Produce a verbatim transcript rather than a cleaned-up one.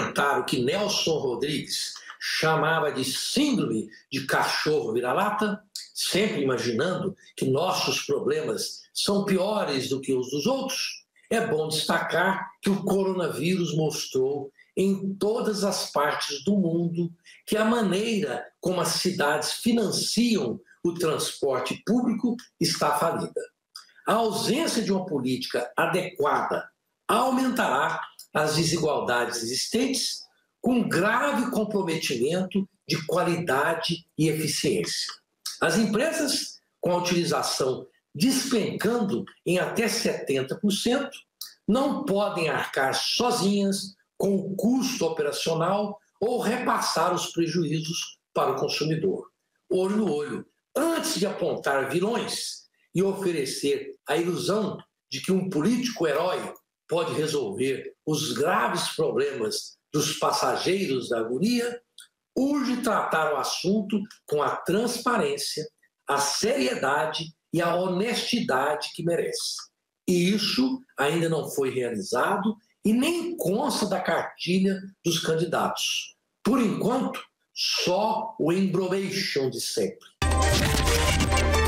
enfrentar o que Nelson Rodrigues chamava de síndrome de cachorro vira-lata, sempre imaginando que nossos problemas são piores do que os dos outros, é bom destacar que o coronavírus mostrou em todas as partes do mundo que a maneira como as cidades financiam o transporte público está falida. A ausência de uma política adequada aumentará as desigualdades existentes, com grave comprometimento de qualidade e eficiência. As empresas, com a utilização despencando em até setenta por cento, não podem arcar sozinhas com o custo operacional ou repassar os prejuízos para o consumidor. Olho no olho, antes de apontar vilões e oferecer a ilusão de que um político herói pode resolver os graves problemas dos passageiros da agonia, urge tratar o assunto com a transparência, a seriedade e a honestidade que merece. E isso ainda não foi realizado e nem consta da cartilha dos candidatos. Por enquanto, só o embromation de sempre.